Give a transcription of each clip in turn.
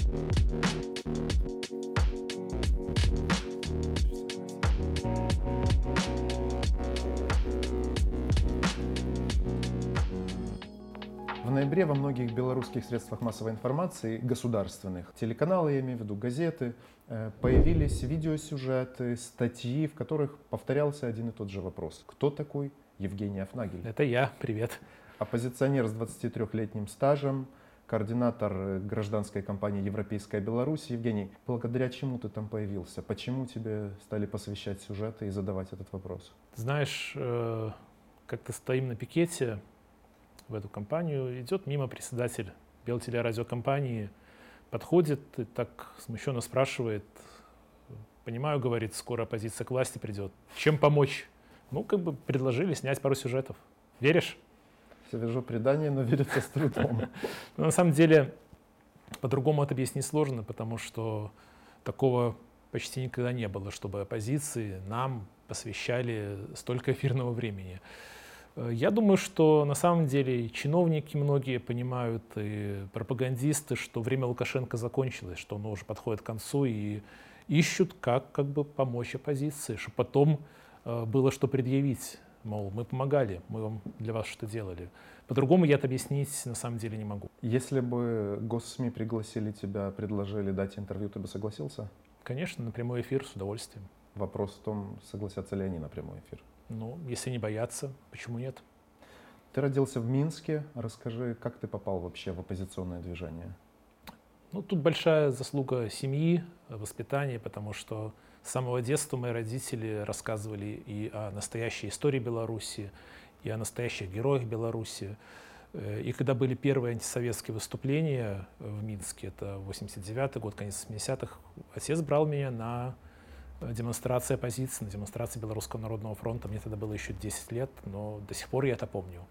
В ноябре во многих белорусских средствах массовой информации, государственных, телеканалы, я имею в виду газеты, появились видеосюжеты, статьи, в которых повторялся один и тот же вопрос. Кто такой Евгений Афнагель? Это я, привет. Оппозиционер с 23-летним стажем, координатор гражданской кампании «Европейская Беларусь». Евгений, благодаря чему ты там появился? Почему тебе стали посвящать сюжеты и задавать этот вопрос? Знаешь, как-то стоим на пикете в эту компанию, идет мимо председатель белтелерадиокомпании, подходит и так смущенно спрашивает, понимаю, говорит, скоро оппозиция к власти придет, чем помочь? Ну, как бы предложили снять пару сюжетов. Веришь? Свежо предание, но верится с трудом. На самом деле, по-другому это объяснить сложно, потому что такого почти никогда не было, чтобы оппозиции нам посвящали столько эфирного времени. Я думаю, что на самом деле чиновники многие понимают, и пропагандисты, что время Лукашенко закончилось, что оно уже подходит к концу, и ищут, как бы помочь оппозиции, чтобы потом было что предъявить. Мол, мы помогали, мы вам для вас что делали. По-другому я это объяснить на самом деле не могу. Если бы госсми пригласили тебя, предложили дать интервью, ты бы согласился? Конечно, на прямой эфир с удовольствием. Вопрос в том, согласятся ли они на прямой эфир. Ну, если не боятся, почему нет? Ты родился в Минске. Расскажи, как ты попал вообще в оппозиционное движение? Ну, тут большая заслуга семьи, воспитания, потому что с самого детства мои родители рассказывали и о настоящей истории Беларуси, и о настоящих героях Беларуси. И когда были первые антисоветские выступления в Минске, это 89-й год, конец 70-х, отец брал меня на демонстрации оппозиции, на демонстрации Белорусского народного фронта. Мне тогда было еще 10 лет, но до сих пор я это помню.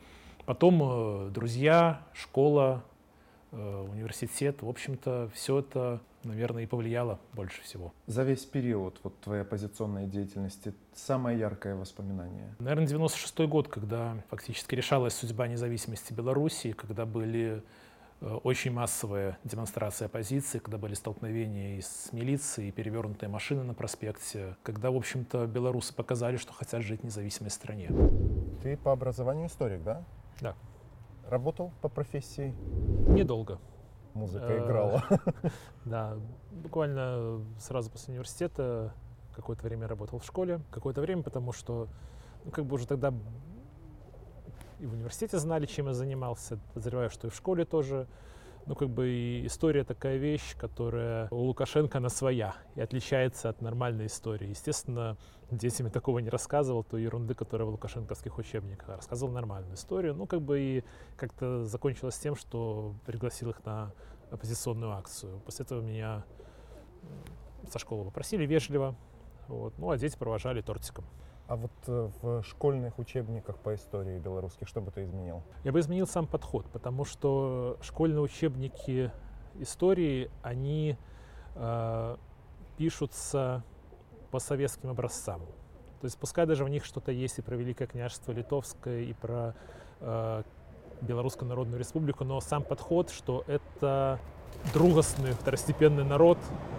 Потом друзья, школа, университет, в общем-то, все это, наверное, и повлияло больше всего. За весь период вот, твоей оппозиционной деятельности самое яркое воспоминание? Наверное, 96-й год, когда фактически решалась судьба независимости Белоруссии, когда были очень массовые демонстрации оппозиции, когда были столкновения и с милицией, и перевернутые машины на проспекте, когда, в общем-то, белорусы показали, что хотят жить в независимой стране. Ты по образованию историк, да? Да. Работал по профессии? Недолго. Музыка играла. Да, буквально сразу после университета какое-то время работал в школе. Какое-то время, потому что, ну, как бы уже тогда и в университете знали, чем я занимался. Подозреваю, что и в школе тоже. Ну, как бы и история такая вещь, которая у Лукашенко, она своя и отличается от нормальной истории. Естественно, детям я такого не рассказывал, той ерунды, которая в лукашенковских учебниках. Рассказывал нормальную историю. Ну, как бы и как-то закончилось тем, что пригласил их на оппозиционную акцию. После этого меня со школы попросили вежливо, вот. Ну, а дети провожали тортиком. А вот в школьных учебниках по истории белорусских что бы ты изменил? Я бы изменил сам подход, потому что школьные учебники истории, они пишутся по советским образцам. То есть пускай даже в них что-то есть и про Великое княжество Литовское, и про Белорусскую Народную Республику, но сам подход, что это другостный второстепенный народ,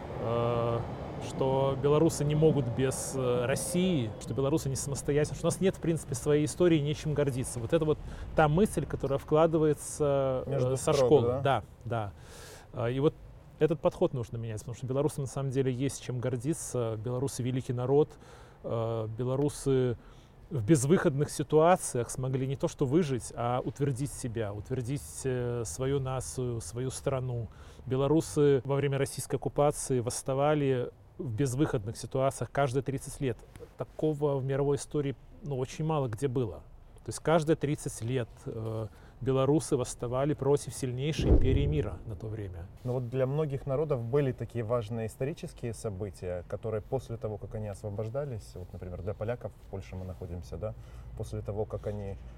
что белорусы не могут без России, что белорусы не самостоятельны, что у нас нет, в принципе, своей истории, нечем гордиться. Вот это вот та мысль, которая вкладывается со школы. Да, да. И вот этот подход нужно менять, потому что белорусы на самом деле есть чем гордиться. Белорусы великий народ, белорусы в безвыходных ситуациях смогли не то что выжить, а утвердить себя, утвердить свою нацию, свою страну. Белорусы во время российской оккупации восставали в безвыходных ситуациях каждые 30 лет. Такого в мировой истории очень мало где было. То есть каждые 30 лет белорусы восставали против сильнейшей империи мира на то время. Но вот для многих народов были такие важные исторические события, которые после того, как они освобождались, вот, например, для поляков в Польше мы находимся, да, после того, как они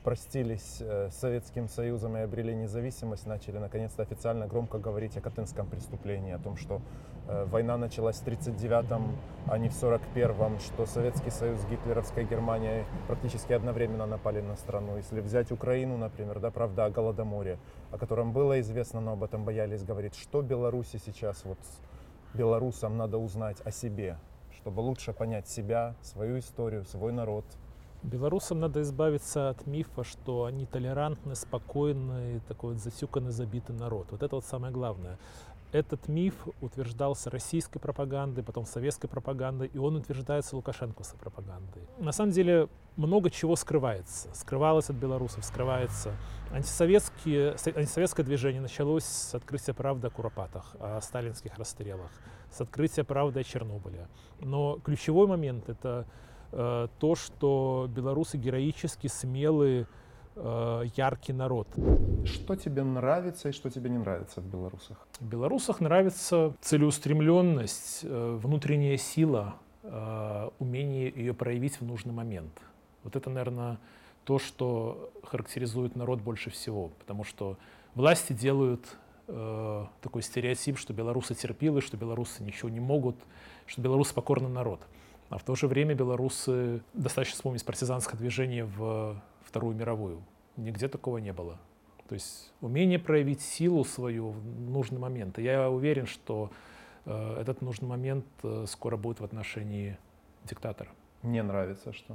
простились с Советским Союзом и обрели независимость, начали наконец-то официально громко говорить о Катынском преступлении, о том, что война началась в 1939-м, а не в 1941-м, что Советский Союз с гитлеровской Германией практически одновременно напали на страну. Если взять Украину, например, да, правда о Голодоморе, о котором было известно, но об этом боялись говорить, что Беларуси сейчас, вот белорусам надо узнать о себе, чтобы лучше понять себя, свою историю, свой народ. Белорусам надо избавиться от мифа, что они толерантный, спокойный, такой вот засюканный, забитый народ. Вот это вот самое главное. Этот миф утверждался российской пропагандой, потом советской пропагандой, и он утверждается лукашенковской пропагандой. На самом деле много чего скрывается. Скрывалось от белорусов, скрывается. Антисоветское движение началось с открытия правды о Куропатах, о сталинских расстрелах, с открытия правды о Чернобыле. Но ключевой момент — это то, что белорусы героически, смелые, яркий народ. Что тебе нравится и что тебе не нравится в белорусах? В белорусах нравится целеустремленность, внутренняя сила, умение ее проявить в нужный момент. Вот это, наверное, то, что характеризует народ больше всего, потому что власти делают такой стереотип, что белорусы терпилы, что белорусы ничего не могут, что белорусы покорный народ. А в то же время белорусы, достаточно вспомнить партизанское движение в Вторую мировую. Нигде такого не было. То есть умение проявить силу свою в нужный момент. И я уверен, что этот нужный момент скоро будет в отношении диктатора. Не нравится что?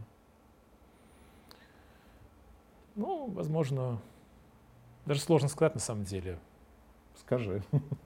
Ну, возможно, даже сложно сказать на самом деле. Скажи.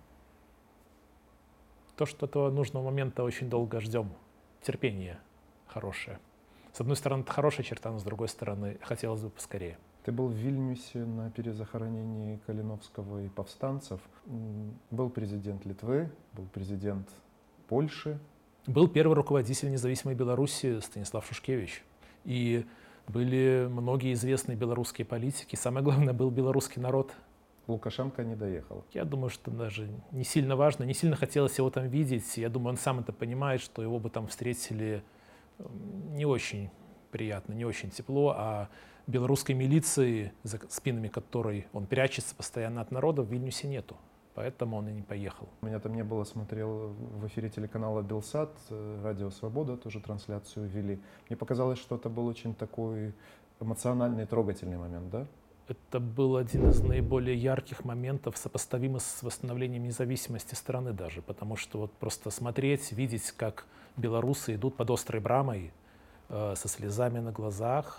То, что этого нужного момента очень долго ждем. Терпение хорошее. С одной стороны, это хорошая черта, но с другой стороны, хотелось бы поскорее. Ты был в Вильнюсе на перезахоронении Калиновского и повстанцев. Был президент Литвы, был президент Польши. Был первый руководитель независимой Беларуси Станислав Шушкевич. И были многие известные белорусские политики. Самое главное, был белорусский народ. Лукашенко не доехал. Я думаю, что даже не сильно важно, не сильно хотелось его там видеть. Я думаю, он сам это понимает, что его бы там встретили не очень приятно, не очень тепло, а белорусской милиции, за спинами которой он прячется постоянно от народа, в Вильнюсе нету. Поэтому он и не поехал. Меня там не было, смотрел в эфире телеканала Белсат, Радио Свобода, тоже трансляцию вели. Мне показалось, что это был очень такой эмоциональный, трогательный момент, да? Это был один из наиболее ярких моментов, сопоставимый с восстановлением независимости страны даже, потому что вот просто смотреть, видеть, как белорусы идут под острой брамой, со слезами на глазах,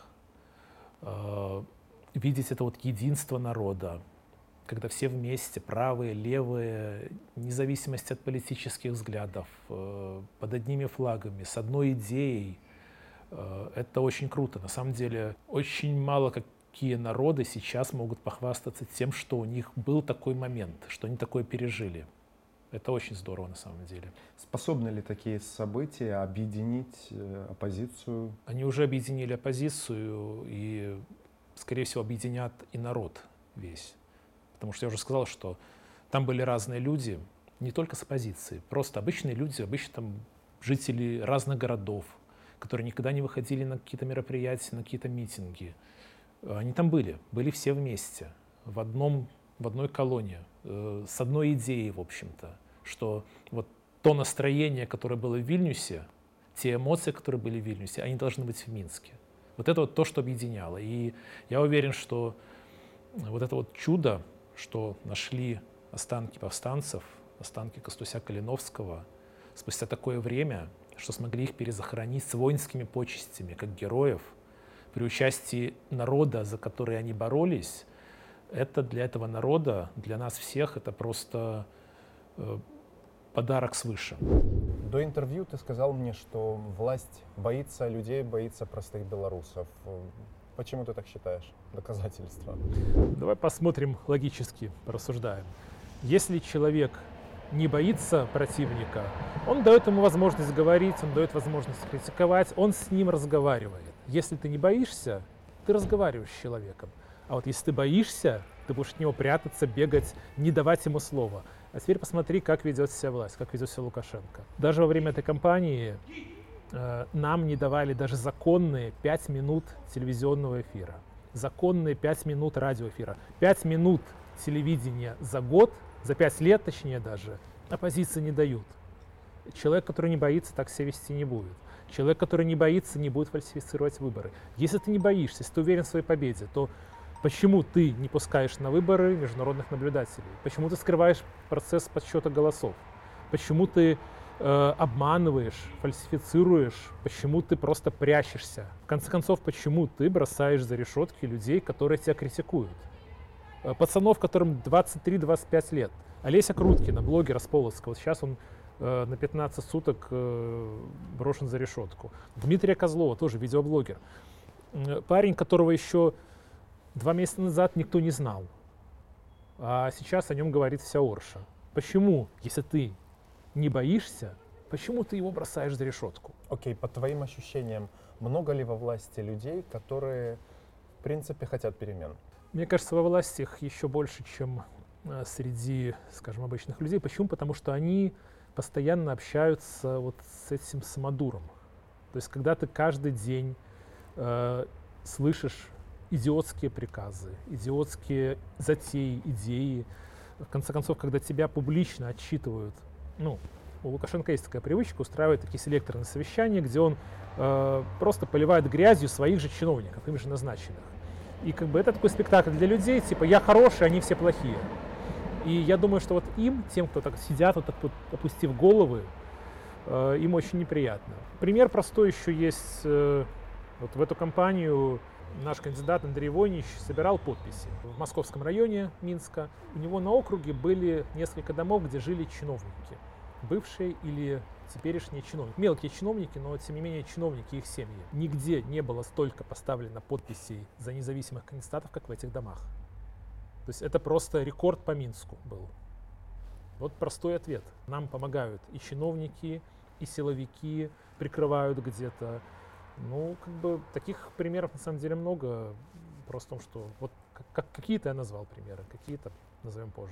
видеть это вот единство народа, когда все вместе, правые, левые, независимость от политических взглядов, под одними флагами, с одной идеей, это очень круто. На самом деле очень мало какие народы сейчас могут похвастаться тем, что у них был такой момент, что они такое пережили. Это очень здорово на самом деле. Способны ли такие события объединить оппозицию? Они уже объединили оппозицию и, скорее всего, объединят и народ весь. Потому что я уже сказал, что там были разные люди, не только с оппозиции, просто обычные люди, обычно там жители разных городов, которые никогда не выходили на какие-то мероприятия, на какие-то митинги. Они там были все вместе, в одной колонии, с одной идеей, в общем-то, что вот то настроение, которое было в Вильнюсе, те эмоции, которые были в Вильнюсе, они должны быть в Минске. Вот это вот то, что объединяло. И я уверен, что вот это вот чудо, что нашли останки повстанцев, останки Костуся Калиновского спустя такое время, что смогли их перезахоронить с воинскими почестями, как героев, при участии народа, за который они боролись, это для этого народа, для нас всех, это просто подарок свыше. До интервью ты сказал мне, что власть боится людей, боится простых белорусов. Почему ты так считаешь? Доказательства. Давай посмотрим логически, порассуждаем. Если человек не боится противника, он дает ему возможность говорить, он дает возможность критиковать, он с ним разговаривает. Если ты не боишься, ты разговариваешь с человеком. А вот если ты боишься, ты будешь от него прятаться, бегать, не давать ему слова. А теперь посмотри, как ведет себя власть, как ведет себя Лукашенко. Даже во время этой кампании нам не давали даже законные 5 минут телевизионного эфира. законные 5 минут радиоэфира. 5 минут телевидения за год, за 5 лет точнее даже, оппозиции не дают. Человек, который не боится, так себя вести не будет. Человек, который не боится, не будет фальсифицировать выборы. Если ты не боишься, если ты уверен в своей победе, то почему ты не пускаешь на выборы международных наблюдателей? Почему ты скрываешь процесс подсчета голосов? Почему ты обманываешь, фальсифицируешь? Почему ты просто прячешься? В конце концов, почему ты бросаешь за решетки людей, которые тебя критикуют? Пацанов, которым 23-25 лет. Олеся Круткина, блогер с Полоцка, вот сейчас он на 15 суток брошен за решетку. Дмитрия Козлова, тоже видеоблогер. Парень, которого еще 2 месяца назад никто не знал, а сейчас о нем говорит вся Орша. Почему, если ты не боишься, почему ты его бросаешь за решетку? Окей, по твоим ощущениям, много ли во власти людей, которые, в принципе, хотят перемен? Мне кажется, во власти их еще больше, чем среди, скажем, обычных людей. Почему? Потому что они постоянно общаются вот с этим самодуром. То есть, когда ты каждый день слышишь идиотские приказы, идиотские затеи, идеи, в конце концов, когда тебя публично отчитывают, ну, у Лукашенко есть такая привычка устраивать такие селекторные совещания, где он просто поливает грязью своих же чиновников, им же назначенных. И как бы это такой спектакль для людей, типа я хороший, они все плохие. И я думаю, что вот им, тем, кто так сидят, вот так вот опустив головы, им очень неприятно. Пример простой еще есть. Вот в эту кампанию наш кандидат Андрей Войнич собирал подписи в Московском районе Минска. У него на округе были несколько домов, где жили чиновники. Бывшие или теперешние чиновники. Мелкие чиновники, но тем не менее чиновники и их семьи. Нигде не было столько поставлено подписей за независимых кандидатов, как в этих домах. То есть это просто рекорд по Минску был. Вот простой ответ. Нам помогают и чиновники, и силовики прикрывают где-то. Ну, как бы таких примеров на самом деле много. Просто в том, что вот какие-то я назвал примеры, какие-то назовем позже.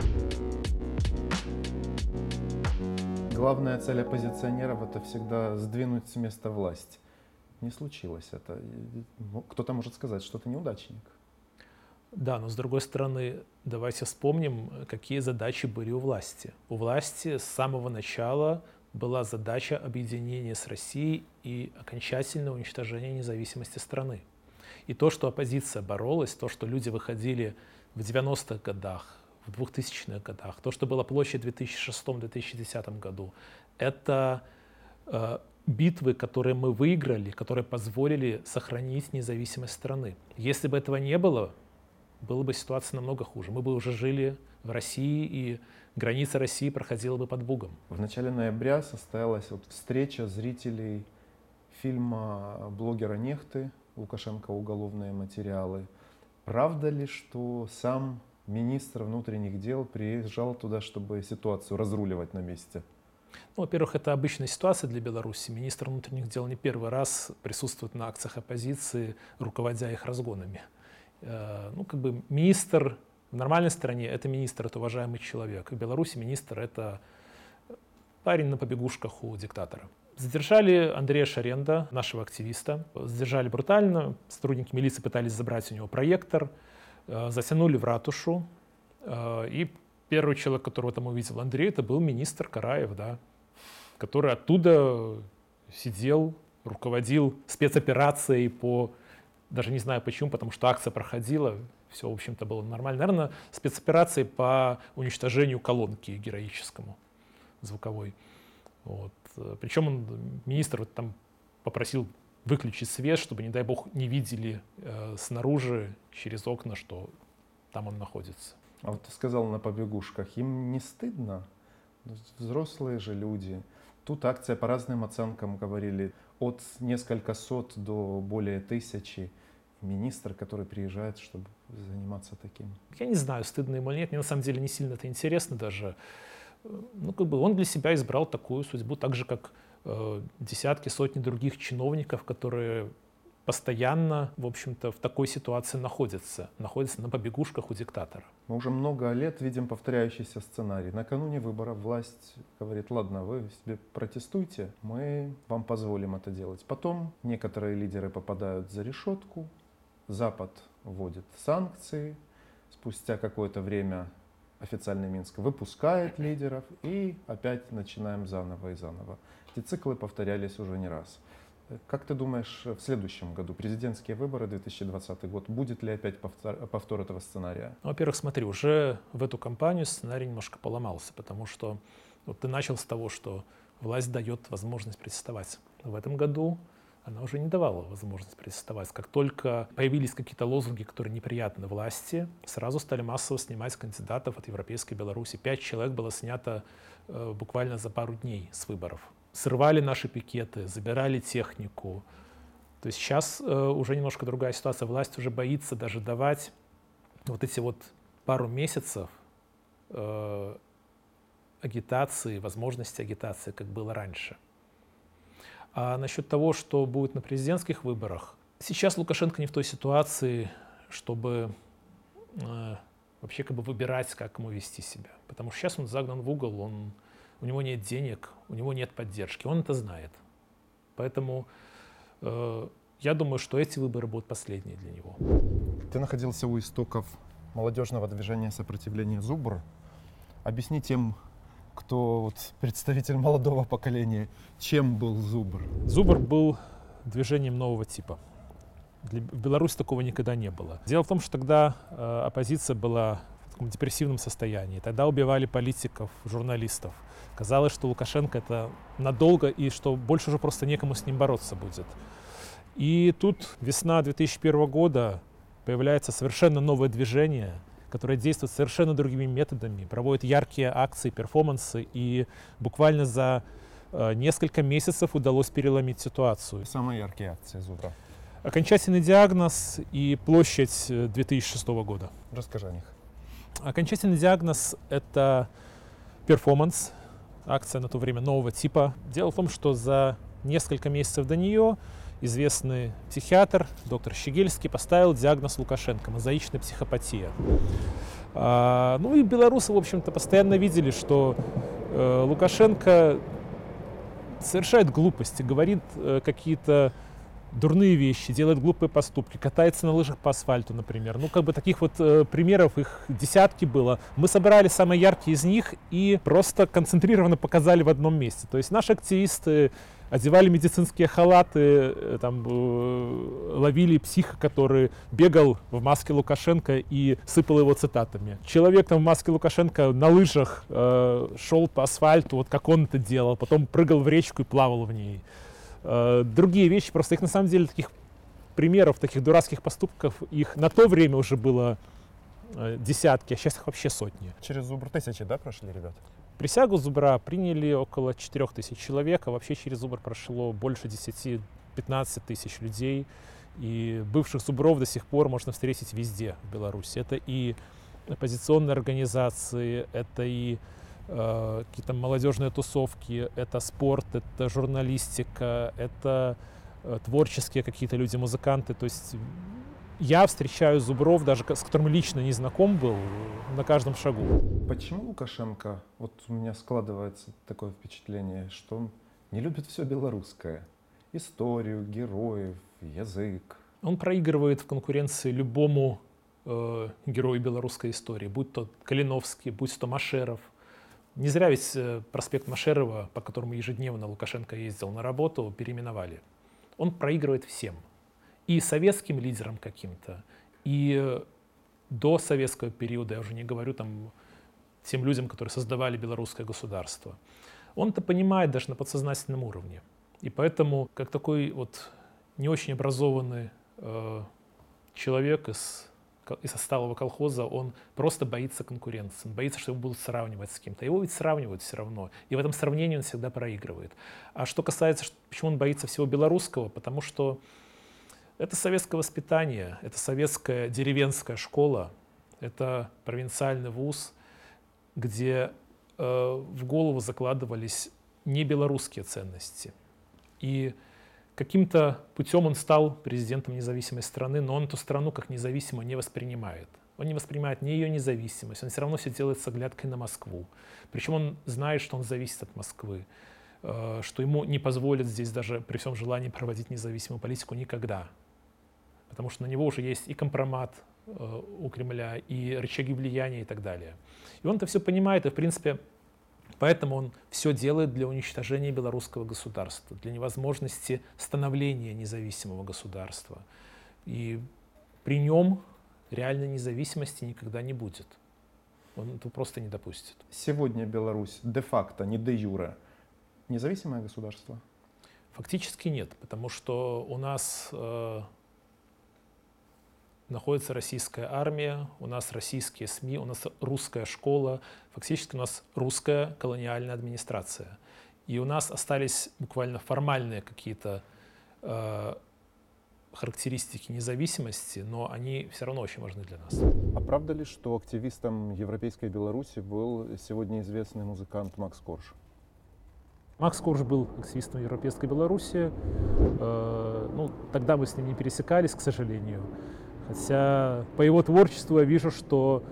Главная цель оппозиционеров — это всегда сдвинуть с места власть. Не случилось это. Кто-то может сказать, что ты неудачник. Да, но с другой стороны, давайте вспомним, какие задачи были у власти. У власти с самого начала была задача объединения с Россией и окончательного уничтожения независимости страны. И то, что оппозиция боролась, то, что люди выходили в 90-х годах, в 2000-х годах, то, что была площадь в 2006-2010 году, это битвы, которые мы выиграли, которые позволили сохранить независимость страны. Если бы этого не было, была бы ситуация намного хуже. Мы бы уже жили в России, и граница России проходила бы под Бугом. В начале ноября состоялась вот встреча зрителей фильма блогера Нехты «Лукашенко. Уголовные материалы». Правда ли, что сам министр внутренних дел приезжал туда, чтобы ситуацию разруливать на месте? Ну, во-первых, это обычная ситуация для Беларуси. Министр внутренних дел не первый раз присутствует на акциях оппозиции, руководя их разгонами. Ну, как бы министр в нормальной стране — это министр, это уважаемый человек. В Беларуси министр — это парень на побегушках у диктатора. Задержали Андрея Шаренда, нашего активиста. Задержали брутально. Сотрудники милиции пытались забрать у него проектор. Затянули в ратушу. И первый человек, которого там увидел Андрей, это был министр Караев, да, который оттуда сидел, руководил спецоперацией по... Даже не знаю почему, потому что акция проходила, все, в общем-то, было нормально. Наверное, спецоперации по уничтожению колонки героическому звуковой. Вот. Причем он, министр там попросил выключить свет, чтобы, не дай бог, не видели снаружи через окна, что там он находится. А вот ты сказал на побегушках, им не стыдно? Взрослые же люди. Тут акция по разным оценкам говорили от несколько сот до более 1000. Министр, который приезжает, чтобы заниматься таким. Я не знаю, стыдно ему или нет. Мне на самом деле не сильно это интересно даже. Ну, как бы он для себя избрал такую судьбу, так же, как десятки, сотни других чиновников, которые постоянно, в общем-то, в такой ситуации находятся на побегушках у диктатора. Мы уже много лет видим повторяющийся сценарий. Накануне выборов власть говорит: ладно, вы себе протестуйте, мы вам позволим это делать. Потом некоторые лидеры попадают за решетку, Запад вводит санкции, спустя какое-то время официальный Минск выпускает лидеров, и опять начинаем заново и заново. Эти циклы повторялись уже не раз. Как ты думаешь, в следующем году, президентские выборы, 2020 год, будет ли опять повтор этого сценария? Во-первых, смотри, уже в эту кампанию сценарий немножко поломался, потому что вот ты начал с того, что власть дает возможность протестовать. В этом году она уже не давала возможность протестовать. Как только появились какие-то лозунги, которые неприятны власти, сразу стали массово снимать кандидатов от Европейской Беларуси. 5 человек было снято буквально за пару дней с выборов. Срывали наши пикеты, забирали технику. То есть сейчас уже немножко другая ситуация. Власть уже боится даже давать вот эти вот пару месяцев агитации, возможности агитации, как было раньше. А насчет того, что будет на президентских выборах, сейчас Лукашенко не в той ситуации, чтобы вообще как бы выбирать, как ему вести себя. Потому что сейчас он загнан в угол, у него нет денег, у него нет поддержки, он это знает. Поэтому я думаю, что эти выборы будут последние для него. Ты находился у истоков молодежного движения сопротивления «Зубр». Объясни тем, кто вот представитель молодого поколения, чем был «Зубр»? «Зубр» был движением нового типа. В Беларуси такого никогда не было. Дело в том, что тогда оппозиция была в таком депрессивном состоянии. Тогда убивали политиков, журналистов. Казалось, что Лукашенко это надолго и что больше уже просто некому с ним бороться будет. И тут весна 2001 года появляется совершенно новое движение, которое действует совершенно другими методами, проводит яркие акции, перформансы, и буквально за несколько месяцев удалось переломить ситуацию. Самые яркие акции «Зубра». Окончательный диагноз и площадь 2006 года. Расскажи о них. Окончательный диагноз — это перформанс, акция на то время нового типа. Дело в том, что за несколько месяцев до нее известный психиатр, доктор Щегельский, поставил диагноз Лукашенко — мозаичная психопатия. Ну и белорусы, в общем-то, постоянно видели, что Лукашенко совершает глупости, говорит какие-то дурные вещи, делает глупые поступки, катается на лыжах по асфальту, например. Ну, как бы таких вот примеров, их десятки было. Мы собрали самые яркие из них и просто концентрированно показали в одном месте. То есть наши активисты одевали медицинские халаты, там, ловили психа, который бегал в маске Лукашенко и сыпал его цитатами. Человек там в маске Лукашенко на лыжах шел по асфальту, вот как он это делал, потом прыгал в речку и плавал в ней. Другие вещи, просто их на самом деле таких примеров, таких дурацких поступков, их на то время уже было десятки, а сейчас их вообще сотни. Через «Зубр» тысячи, да, прошли, ребят? Присягу «Зубра» приняли около 4000 человек, а вообще через «Зубр» прошло больше 10-15 тысяч людей. И бывших «Зубров» до сих пор можно встретить везде в Беларуси. Это и оппозиционные организации, это и какие-то молодежные тусовки, это спорт, это журналистика, это творческие какие-то люди, музыканты. То есть я встречаю «Зубров», даже с которым лично не знаком был, на каждом шагу. Почему Лукашенко, вот у меня складывается такое впечатление, что он не любит все белорусское? Историю, героев, язык. Он проигрывает в конкуренции любому герою белорусской истории, будь то Калиновский, будь то Машеров. Не зря ведь проспект Машерова, по которому ежедневно Лукашенко ездил на работу, переименовали. Он проигрывает всем. И советским лидерам каким-то, и до советского периода, я уже не говорю там тем людям, которые создавали белорусское государство. Он это понимает даже на подсознательном уровне. И поэтому, как такой вот не очень образованный человек из отсталого колхоза, он просто боится конкуренции, он боится, что его будут сравнивать с кем-то. Его ведь сравнивают все равно, и в этом сравнении он всегда проигрывает. А что касается, почему он боится всего белорусского, потому что это советское воспитание, это советская деревенская школа, это провинциальный вуз, где в голову закладывались не белорусские ценности. И каким-то путем он стал президентом независимой страны, но он эту страну как независимую не воспринимает. Он не воспринимает ни ее независимость, он все равно все делает с оглядкой на Москву. Причем он знает, что он зависит от Москвы, что ему не позволят здесь даже при всем желании проводить независимую политику никогда. потому что на него уже есть и компромат у Кремля, и рычаги влияния и так далее. И он это все понимает, и в принципе поэтому он все делает для уничтожения белорусского государства, для невозможности становления независимого государства. И при нем реальной независимости никогда не будет. Он этого просто не допустит. Сегодня Беларусь де-факто, не де-юре, независимое государство? Фактически нет, потому что у нас находится российская армия, у нас российские СМИ, у нас русская школа, фактически у нас русская колониальная администрация. И у нас остались буквально формальные какие-то характеристики независимости, но они все равно очень важны для нас. А правда ли, что активистом Европейской Беларуси был сегодня известный музыкант Макс Корж? Макс Корж был активистом Европейской Беларуси. Ну, тогда мы с ним не пересекались, к сожалению. Хотя по его творчеству я вижу, что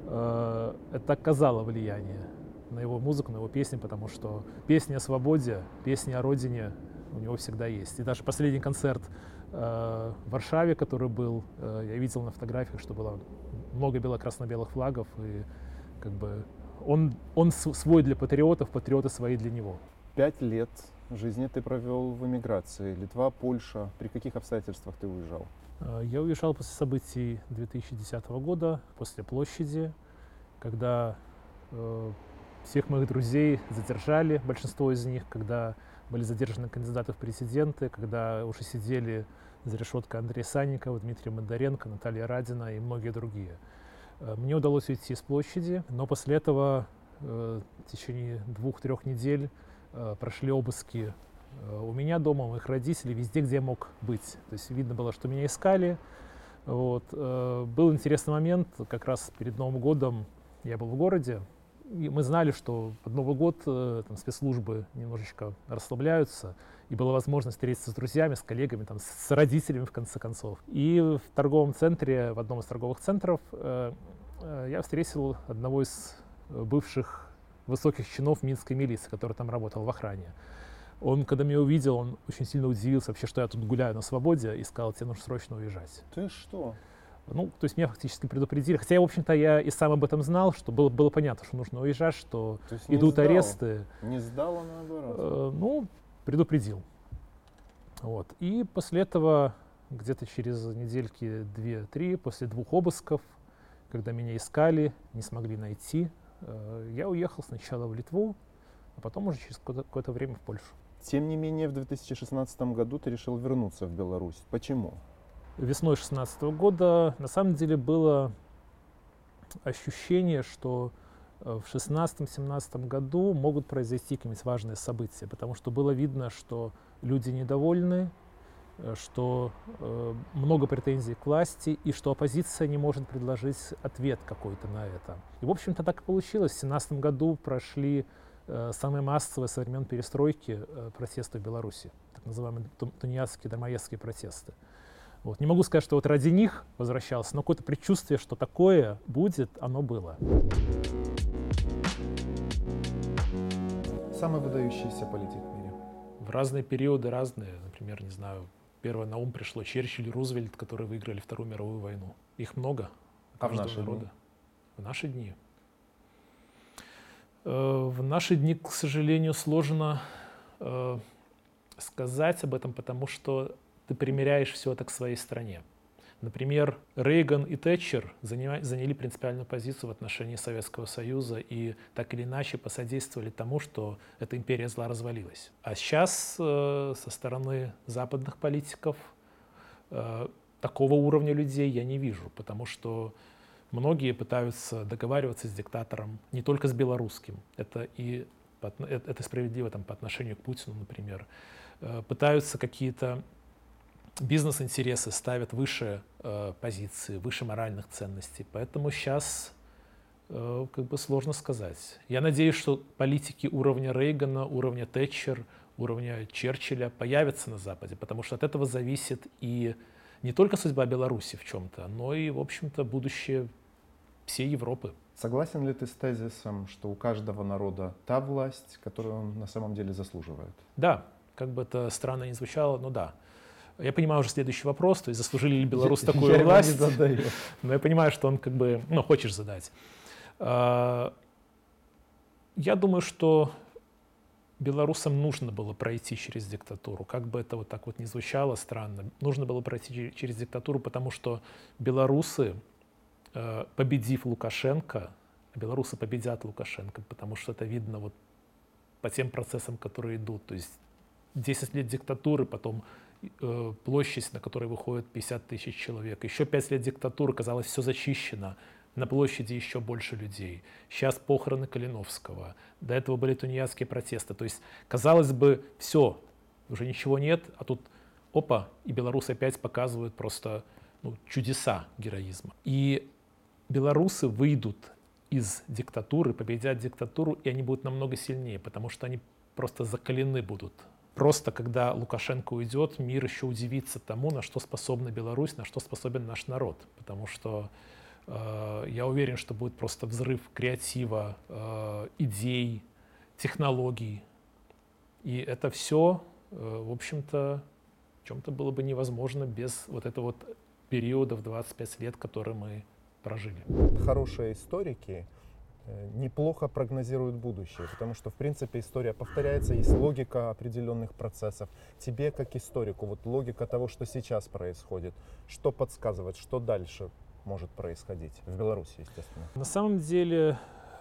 это оказало влияние на его музыку, на его песни, потому что песни о свободе, песни о родине у него всегда есть. И даже последний концерт в Варшаве, который был, я видел на фотографиях, что было много бело-красно-белых флагов, и как бы он свой для патриотов, патриоты свои для него. 5 лет жизни ты провел в эмиграции. Литва, Польша. При каких обстоятельствах ты уезжал? Я уезжал после событий 2010 года, после площади, когда всех моих друзей задержали, большинство из них, когда были задержаны кандидаты в президенты, когда уже сидели за решеткой Андрей Санников, Дмитрий Бондаренко, Наталья Радина и многие другие. Мне удалось уйти с площади, но после этого в течение 2-3 недель прошли обыски у меня дома, у моих родителей, везде, где я мог быть. То есть видно было, что меня искали. Вот. Был интересный момент, как раз перед Новым годом я был в городе, и мы знали, что под Новый год там, спецслужбы немножечко расслабляются, и была возможность встретиться с друзьями, с коллегами, там, с родителями, в конце концов. И в торговом центре, в одном из торговых центров, я встретил одного из бывших высоких чинов минской милиции, который там работал в охране. Он, когда меня увидел, он очень сильно удивился вообще, что я тут гуляю на свободе, и сказал: тебе нужно срочно уезжать. Ты что? Ну, то есть меня фактически предупредили. Хотя, в общем-то, я и сам об этом знал, что было понятно, что нужно уезжать, что идут аресты. Не сдал, а наоборот? Ну, предупредил. Вот. И после этого, где-то через недельки 2-3, после 2 обысков, когда меня искали, не смогли найти, я уехал сначала в Литву, а потом уже через какое-то время в Польшу. Тем не менее, в 2016 году ты решил вернуться в Беларусь. Почему? Весной 2016 года на самом деле было ощущение, что в 2016-2017 году могут произойти какие-нибудь важные события, потому что было видно, что люди недовольны, что много претензий к власти и что оппозиция не может предложить ответ какой-то на это. И, в общем-то, так и получилось. В 2017 году прошли самые массовые со времен перестройки протесты в Беларуси, так называемые тунеядские, дармоедские протесты. Вот. Не могу сказать, что вот ради них возвращался, но какое-то предчувствие, что такое будет, оно было. Самый выдающийся политик в мире? В разные периоды разные. Например, не знаю, первое на ум пришло Черчилль и Рузвельт, которые выиграли Вторую мировую войну. Их много. А в наши дни? В наши дни? В наши дни, к сожалению, сложно сказать об этом, потому что ты примеряешь все это к своей стране. Например, Рейган и Тэтчер заняли принципиальную позицию в отношении Советского Союза и так или иначе посодействовали тому, что эта империя зла развалилась. А сейчас со стороны западных политиков такого уровня людей я не вижу, потому что многие пытаются договариваться с диктатором, не только с белорусским, это справедливо там, по отношению к Путину, например, пытаются какие-то бизнес-интересы ставят выше позиции, выше моральных ценностей. Поэтому сейчас как бы сложно сказать. Я надеюсь, что политики уровня Рейгана, уровня Тэтчер, уровня Черчилля появятся на Западе, потому что от этого зависит и не только судьба Беларуси в чем-то, но и, в общем-то, будущее всей Европы. Согласен ли ты с тезисом, что у каждого народа та власть, которую он на самом деле заслуживает? Да, как бы это странно ни звучало, но да. Я понимаю уже следующий вопрос, то есть заслужили ли белорусы такую власть? Но я понимаю, что он как бы, ну, хочешь задать. Я думаю, что белорусам нужно было пройти через диктатуру. Как бы это вот так вот ни звучало странно, нужно было пройти через диктатуру, потому что белорусы, победив Лукашенко, белорусы победят Лукашенко, потому что это видно вот по тем процессам, которые идут. То есть 10 лет диктатуры, потом площадь, на которой выходит 50 тысяч человек. Еще 5 лет диктатуры, казалось, все зачищено. На площади еще больше людей. Сейчас похороны Калиновского. До этого были тунеядские протесты. То есть, казалось бы, все, уже ничего нет, а тут опа, и белорусы опять показывают просто чудеса героизма. И белорусы выйдут из диктатуры, победят диктатуру, и они будут намного сильнее, потому что они просто закалены будут. Просто когда Лукашенко уйдет, мир еще удивится тому, на что способна Беларусь, на что способен наш народ. Потому что я уверен, что будет просто взрыв креатива, идей, технологий. И это все, в общем-то, в чем-то было бы невозможно без вот этого вот периода в 25 лет, который мы прожили. Хорошие историки неплохо прогнозируют будущее, потому что, в принципе, история повторяется, есть логика определенных процессов. Тебе, как историку, вот логика того, что сейчас происходит, что подсказывает, что дальше может происходить в Беларуси, естественно? На самом деле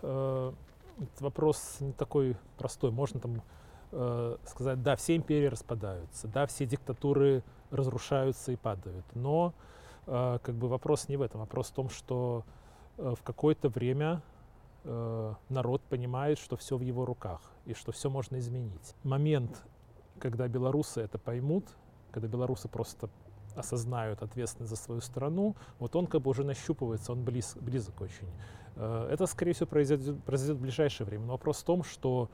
вопрос не такой простой. Можно там сказать, да, все империи распадаются, да, все диктатуры разрушаются и падают, но как бы вопрос не в этом. Вопрос в том, что в какое-то время народ понимает, что все в его руках и что все можно изменить. Момент, когда белорусы это поймут, когда белорусы просто осознают ответственность за свою страну, вот он как бы уже нащупывается, он близок очень. Это, скорее всего, произойдет в ближайшее время. Но вопрос в том, что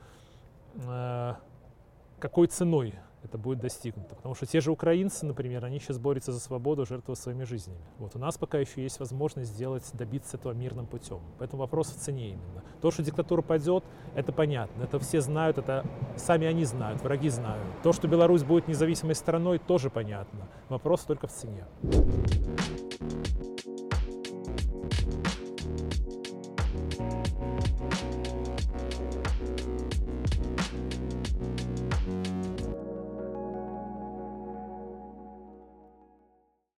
какой ценой это будет достигнуто. Потому что те же украинцы, например, они сейчас борются за свободу, жертвуя своими жизнями. Вот у нас пока еще есть возможность добиться этого мирным путем. Поэтому вопрос в цене именно. То, что диктатура падет, это понятно. Это все знают, это сами они знают, враги знают. То, что Беларусь будет независимой страной, тоже понятно. Вопрос только в цене.